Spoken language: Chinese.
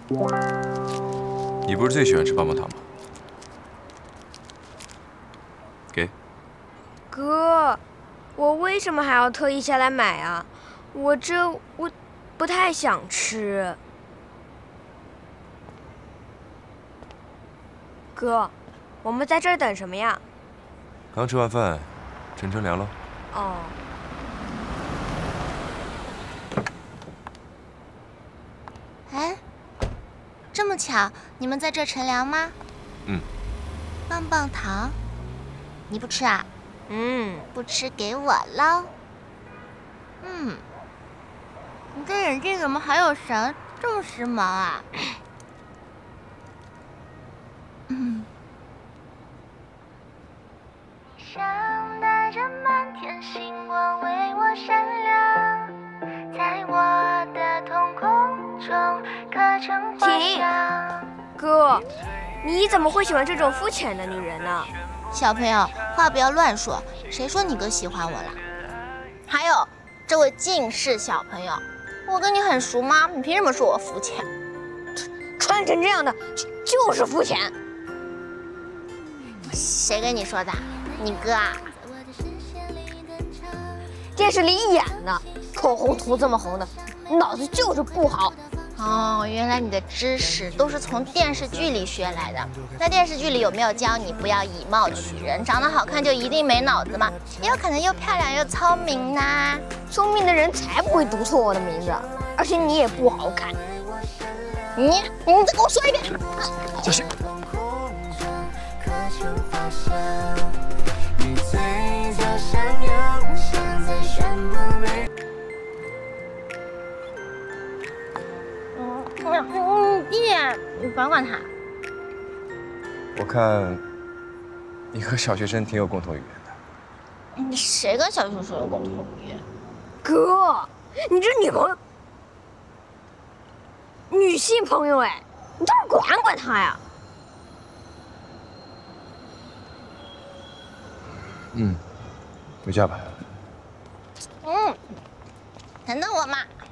你不是最喜欢吃棒棒糖吗？给。 哥，我为什么还要特意下来买啊？我不太想吃。哥，我们在这儿等什么呀？ 刚吃完饭，乘乘凉了。 哦。 哎，这么巧，你们在这乘凉吗？ 嗯。 棒棒糖，你不吃啊？不吃给我喽。你这眼镜怎么还有绳？这么时髦啊！想带着满天星光为我闪亮，在我的瞳孔中刻成花香。 哥，你怎么会喜欢这种肤浅的女人呢？ 小朋友，话不要乱说，谁说你哥喜欢我了？还有，这位近视小朋友，我跟你很熟吗？你凭什么说我肤浅？ 穿成这样的就是肤浅。 谁跟你说的？你哥啊？ 电视里演的，口红涂这么红的，脑子就是不好。 哦，原来你的知识都是从电视剧里学来的。那电视剧里有没有教你不要以貌取人？长得好看就一定没脑子吗？也有可能又漂亮又聪明呢。 聪明的人才不会读错我的名字，而且你也不好看。你再给我说一遍。 继续。 弟弟，你管管他。 我看你和小学生挺有共同语言的。 你谁跟小学生有共同语言？ 哥，你这女性朋友哎，你倒是管管她呀。 回家吧。 等等我嘛。